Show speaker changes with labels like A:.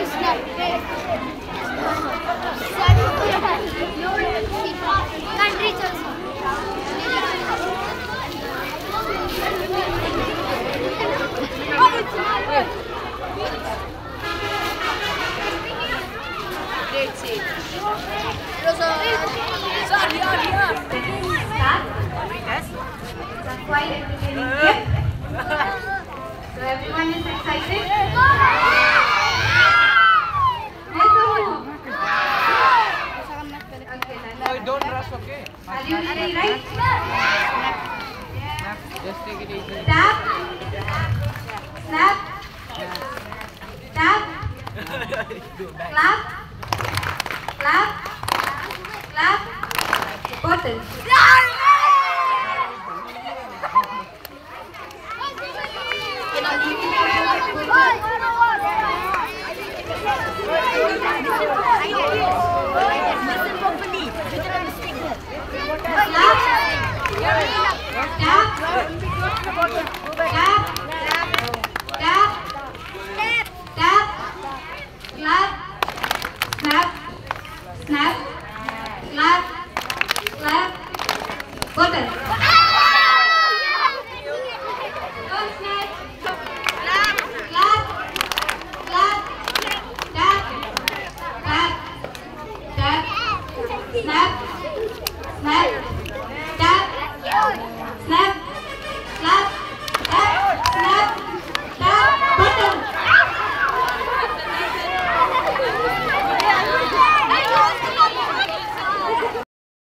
A: Quite entertaining game. So everyone is excited.
B: Oh, don't rush, okay?
A: Are you ready, right?
B: Just take it easy.
A: Tap, snap, tap, clap, clap, clap, bottle.